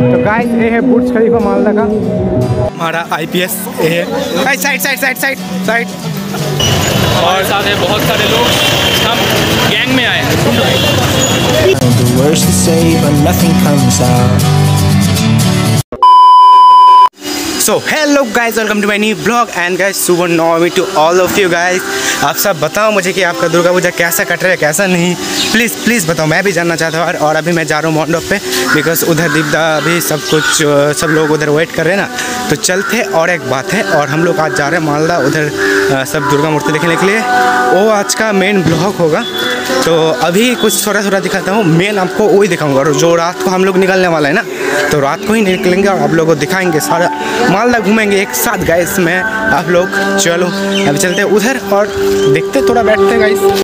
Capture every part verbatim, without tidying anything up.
तो गाइस ये है बुर्ज खलीफा मालदा का हमारा आईपीएस। ये है guys side side side side side और साथ है बहुत सारे लोग, हम गैंग में आए हैं। So hello guys, welcome to my new blog and guys शुभ Navami to all of you guys. आप सब बताओ मुझे कि आपका दुर्गा पूजा कैसा कट रहा है कैसा नहीं, प्लीज़ प्लीज़ बताओ, मैं भी जानना चाहता हूँ। और अभी मैं जा रहा हूँ मंडप पे बिकॉज उधर दीपदा अभी सब कुछ सब लोग उधर वेट कर रहे हैं ना, तो चलते। और एक बात है, और हम लोग आज जा रहे हैं मालदा उधर सब दुर्गा मूर्ति देखने के लिए। वो आज का मेन ब्लॉग होगा, तो अभी कुछ थोड़ा थोड़ा दिखाता हूँ। मेन आपको वही दिखाऊंगा, और जो रात को हम लोग निकलने वाला है ना, तो रात को ही निकलेंगे और आप लोगों को दिखाएंगे, सारा मालदा घूमेंगे एक साथ गाइस में आप लोग। चलो अभी चलते हैं उधर और देखते, थोड़ा बैठते हैं गाइस।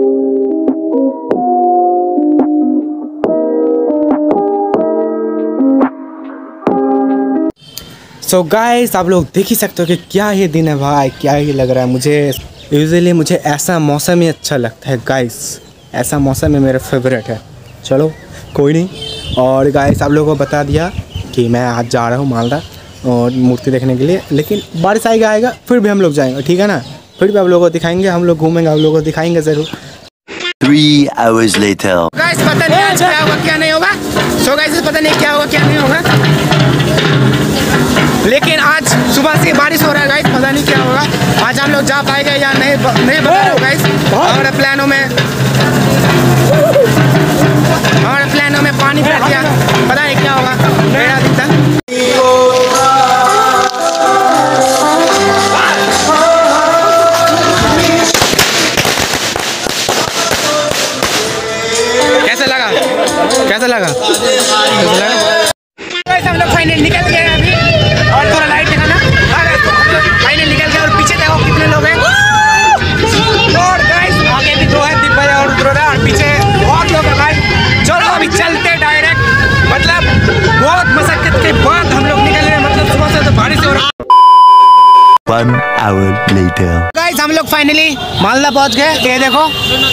सो गाइस आप लोग देख ही सकते हो कि क्या ये दिन है भाई, क्या ही लग रहा है मुझे। यूजुअली मुझे ऐसा मौसम ही अच्छा लगता है गाइस, ऐसा मौसम है मेरा फेवरेट है। चलो कोई नहीं। और गाइस आप लोगों को बता दिया कि मैं आज जा रहा हूँ मालदा और मूर्ति देखने के लिए, लेकिन बारिश आएगा आएगा फिर भी हम लोग जाएंगे, ठीक है ना। फिर भी आप लोगों को दिखाएंगे, हम लोग घूमेंगे, आप लोगों को दिखाएंगे ज़रूर। Three hours later. गाइस पता नहीं आज क्या होगा क्या नहीं होगा। सो गाइस पता नहीं क्या होगा क्या नहीं होगा, लेकिन आज सुबह से बारिश हो रहा है गाइस, पता नहीं क्या होगा आज हम लोग जा पाएंगे या नहीं, नहीं बता रहे हो गाइस। हमारे प्लानों में हमारे प्लानों में पानी बैठ गया, पता नहीं क्या होगा मेरा दिन तक। कैसा लगा कैसा लगा कैसा लगा गाइस हम लोग फाइनल निकल गए अभी, और थोड़ा लाइट दिखाना। फाइनल निकल गए और पीछे देखो कितने लोग हैं, और गाइस आगे भी दो है, दीप भाई और उधर, और पीछे बहुत लोग हैं भाई। चलो अभी चलते डायरेक्ट, मतलब बहुत मशक्कत के बाद हम लोग निकल रहे हैं, मतलब सुबह से तो बारिश हो रहा है। One hour later. गाइस हम लोग फाइनली मालदा पहुंच गए, ये देखो।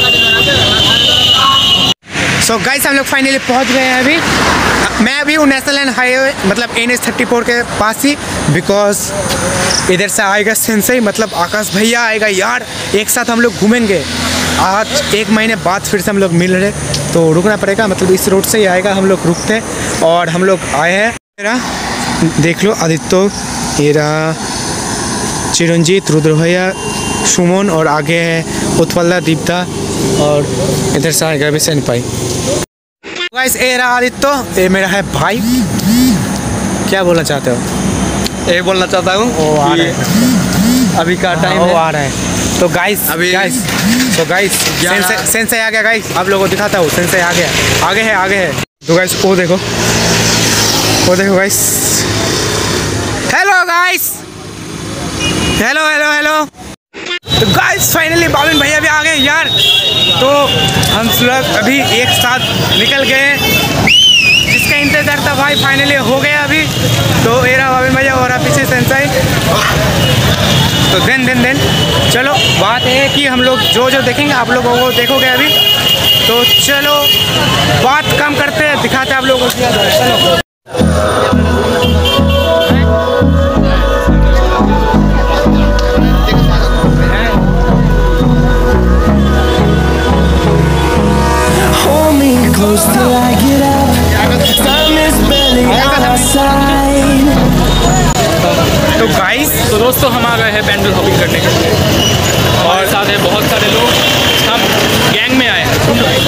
सो so गाइस हम लोग फाइनली पहुंच गए हैं अभी। मैं अभी हूँ नेशनल हाईवे मतलब एन एच थर्टी फोर के पास ही, बिकॉज इधर से आएगा सेंसई मतलब आकाश भैया आएगा यार, एक साथ हम लोग घूमेंगे। आज एक महीने बाद फिर से हम लोग मिल रहे, तो रुकना पड़ेगा, मतलब इस रोड से ही आएगा, हम लोग रुकते। और हम लोग आए हैं, मेरा देख लो आदित्य, मेरा चिरंजीत, रुद्र भैया, सुमन, और आगे है उत्पल्ला, दीपदा, और इधर से आएगा अभी सैन पाई। गाइस ये रहा आदित्य, ये मेरा है भाई। क्या बोलना चाहते हो? ये बोलना चाहता हूँ वो आ रहा है अभी का टाइम वो आ रहा है। तो गाइस अभी गाइस तो गाइस सेंसई आ गया गाइस, आप लोगों को दिखाता हूँ। सेंसई आ गया, आगे है आगे है। तो गाइस वो देखो वो देखो guys, hello guys, hello hello hello. तो गाइस फाइनली बाबिन भैया भी आ गए यार, तो हम लोग अभी एक साथ निकल गए, जिसका इंतजार था भाई फाइनली हो गया अभी। तो एरा बाबिन भैया और पीछे सेंसई, तो देन देन देन चलो बात है कि हम लोग जो जो देखेंगे आप लोगों को देखोगे अभी, तो चलो बात कम करते हैं, दिखाते हैं आप लोगों को। चलो till I get up, time is barely on our side. तो गाइस तो दोस्तों हम आ गए हैं पैंडल हॉपिंग करने के लिए, और साथ है बहुत सारे लोग, हम गैंग में आए हैं,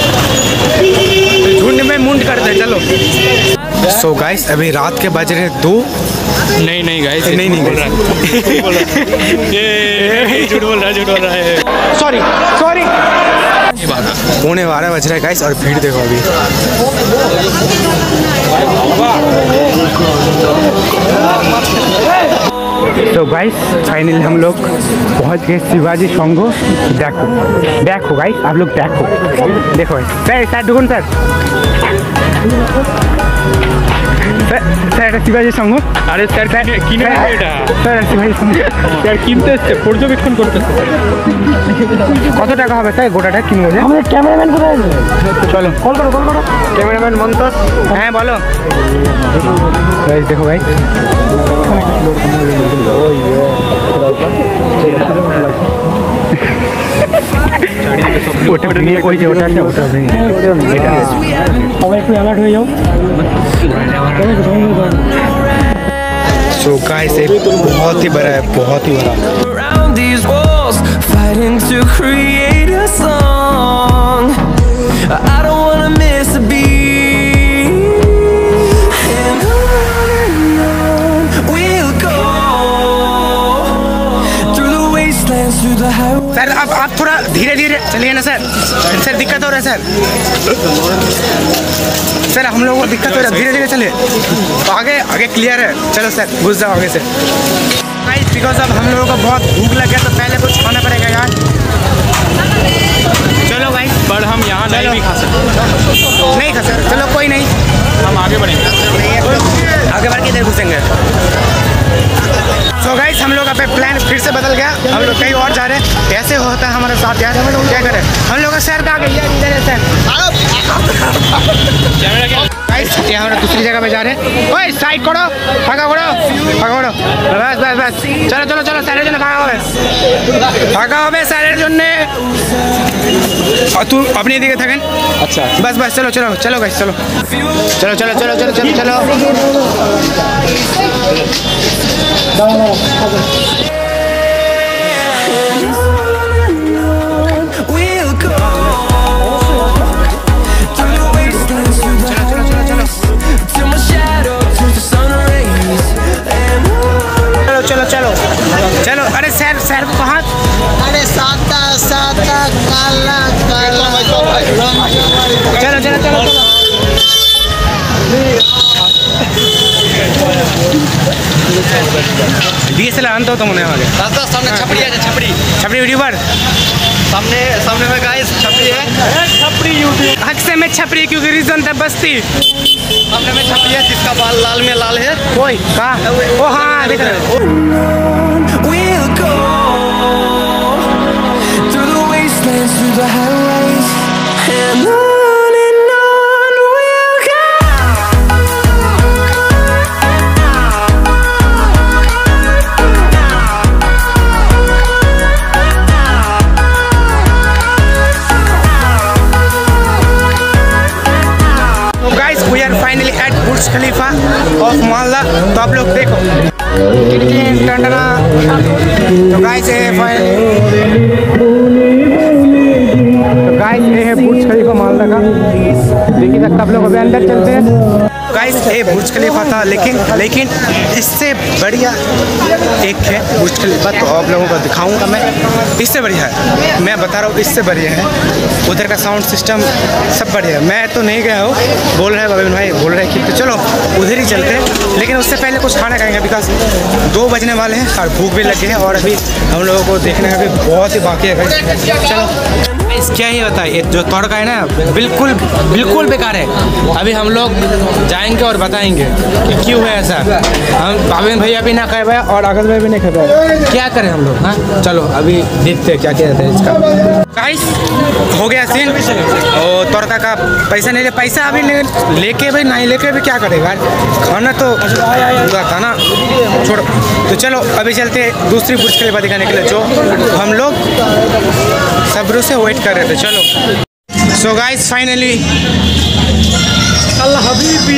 झुंड में मुंड करते चलो। सो so गाइस अभी रात के बज रहे दो। नहीं नहीं गाइस नहीं नहीं बोल रहा है, ये झूठ बोल रहा है, झूठ बोल रहा है, सॉरी सॉरी। पौने बारह बज रहा है गाइस, और भीड़ देखो अभी। तो गाइस फाइनली हम लोग पहुंच गए शिवाजी संघो। देखो देखो गाइस आप लोग देखो देखो सर सर दुगुन सर सर স্যার এটা শিবাজির সঙ্গ। আরে স্যার কিনে নেবে এটা। স্যার শিবাজির সঙ্গ স্যার কিনতে এসছে, পর্যবেক্ষণ করতেছে। কত টাকা হবে স্যার গোটাটা কিনবো? যে আমাদের ক্যামেরাম্যান কোথায় আছে? চলো কল করো কল করো ক্যামেরাম্যান মন্তোষ। হ্যাঁ বলো গাইস, দেখো গাইস ওটা ভেঙে ওই যে ওটা একটা ওটা ভেঙে সবাই একটু অ্যালার্ট হয়ে যাও। सो गाइस ये बहुत ही बड़ा है, बहुत ही बड़ा। Around these walls, fighting to create a song. I don't wanna miss a beat. And on and on we'll go through the wastelands, through the highways. Sir आप आप थोड़ा धीरे धीरे चलिए ना सर। सर दिक्कत हो रहा है सर। सर हम लोगों को दिक्कत हो रहा है, धीरे धीरे चलिए। तो आगे आगे क्लियर है, चलो सर घुस जाओ आगे से। गाइस बिकॉज अब हम लोगों को बहुत भूख लग गया तो पहले कुछ खाना पड़ेगा यार। चलो गाइस, पर हम यहाँ नहीं भी खा सकते, नहीं खा सकते, चलो कोई नहीं, हम आगे बढ़ेंगे। आगे बढ़ के इधर घुसेंगे। सो गाइस हम लोग का प्लान फिर से बदल गया, हम लोग कहीं और जा रहे हैं। ऐसे होता है हमारे साथ यार, हम लोग क्या करें। हम लोग का शहर का आगे यार, इधर है शहर। गाइस ये हम लोग दूसरी जगह पे जा रहे हैं। ओए साइड करो, भागा करो, भागा करो, बस बस बस, चलो चलो चलो सारे जने भागा হবে, ভাগা হবে সারের জন্য। তুই আপনি এদিকে থাকেন। আচ্ছা बस बस चलो चलो चलो गाइस चलो चलो चलो चलो चलो चलो चलो We'll go through the wastelands, through the highways, till my shadow turns to sun rays. And चलो चलो चलो चलो। अरे सर सर कहाँ? अरे साता साता काला काला चलो चलो चलो चलो। डीएसएलआर आनते हो तुम उन्हें आगे। रास्ता सामने छपड़ी है, छपड़ी छपरी यूट्यूबर सामने सामने में गाइस छपड़ी है, छपड़ी यूट्यूब हक से मैं छपरी क्योंकि रीजन था बस्ती। सामने में छपड़ी है जिसका बाल लाल में लाल है। कोई कहाँ? ओ हाँ देख रहे हो। we'll go through the wastelands, through the highways, and on and on we'll go. तो guys we are finally at Burj Khalifa ऑफ मालदा। तो आप लोग देखो टंडना। तो गाइस ये फाइन तो गाइस ये है बुर्ज खलीफा मालदा का। देखिए तक आप लोग अभी अंदर चलते हैं। गाइस ये बुर्ज खलीफा था, लेकिन लेकिन इससे बढ़िया एक है बुर्ज खलीफा, तो आप लोगों को दिखाऊंगा मैं। इससे बढ़िया है, मैं बता रहा हूँ, इससे बढ़िया है। उधर का साउंड सिस्टम सब बढ़िया है। मैं तो नहीं गया हूँ, बोल रहे हैं बबीन भाई, बोल रहे हैं कि तो चलो उधर ही चलते हैं। लेकिन उससे पहले कुछ खाना खाएंगे, बिकॉज दो बजने वाले हैं और भूख भी लगी है और अभी हम लोगों को देखने का भी बहुत ही बाकी है। चलो क्या ही बताइए, जो तड़का है ना बिल्कुल बिल्कुल बेकार है। अभी हम लोग जाएंगे और बताएंगे कि क्यों है ऐसा। हम बबीन भैया भी ना खाए भाई और अगल भाई भी नहीं खाए भाई, क्या करें हम लोग। हाँ चलो अभी देखते हैं क्या क्या रहता है इसका। गाइस हो गया सीन, और तड़का का पैसा नहीं ले, पैसा अभी ले लेके भाई नहीं लेके भी क्या करेगा, खाना तो पूरा था ना, छोड़ो। तो चलो अभी चलते हैं दूसरी बुर्ज खलीफा दिखाने के लिए, जो हम लोग सब्र से वेट कर रहे थे। चलो सो गाइस फाइनली अल्लाह हबीबी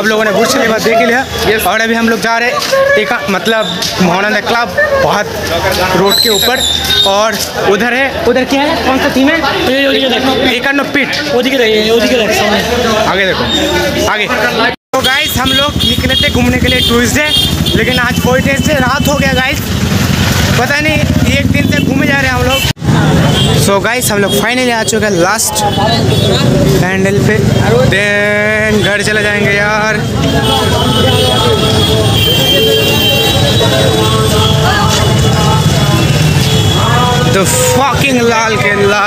लोगों ने बुर्ज खलीफा देख लिया और अभी हम लोग जा रहे एक मतलब मोहना क्लब बहुत रोड के ऊपर और उधर है उधर क्या है कौन सा टीम है एक पीट आगे देखो आगे। तो गाइस हम लोग निकले थे घूमने के लिए ट्यूसडे लेकिन आज कोई टेस्ट रात हो गया गाइस पता नहीं एक दिन से घूमे जा रहे हैं हम लोग। सो so गाइस हम लोग फाइनली आ चुके हैं लास्ट पैंडल पे देन घर चले जाएंगे यार। The fucking Lal Qila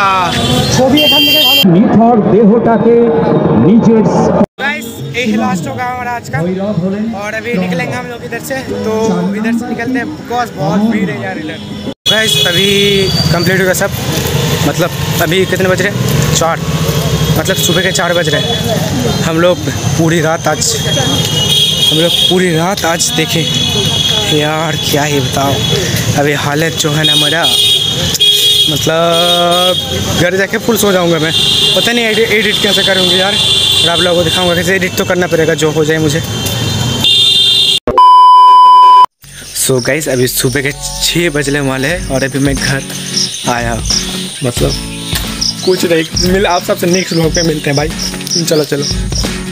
guys यही लास्ट होगा हमारा आज का और अभी निकलेंगे हम लोग इधर से तो इधर से निकलते हैं बिकॉज बहुत भीड़ है यार इधर। गाइस अभी कंप्लीट होगा सब मतलब अभी कितने बज रहे चार मतलब सुबह के चार बज रहे हम लोग पूरी रात आज हम लोग पूरी रात आज देखे यार क्या ही बताओ अभी हालत जो है ना मेरा मतलब घर जाके फुल सो जाऊंगा मैं पता नहीं एडिट एडिट कैसे करूँगी यार और आप लोगों को दिखाऊंगा कैसे एडिट तो करना पड़ेगा जो हो जाए मुझे। सो so गाइस अभी सुबह के छः बजने वाले हैं और अभी मैं घर आया मतलब कुछ नहीं मिल आप सबसे नेक्स्ट व्लॉग पे मिलते हैं भाई चलो चलो।